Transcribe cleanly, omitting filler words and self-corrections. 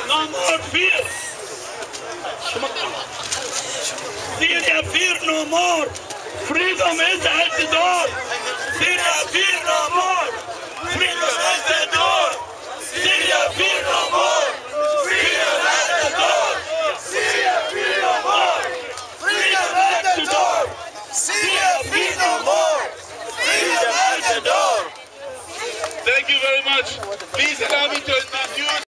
No more fear. Syria, fear no more. Freedom is at the door. Syria, fear no more. Freedom at the door. Syria, fear no more. Freedom at the door. Syria, fear no more. Freedom at the door. Syria, fear no more. Freedom at the door. Thank you very much. Please allow me to introduce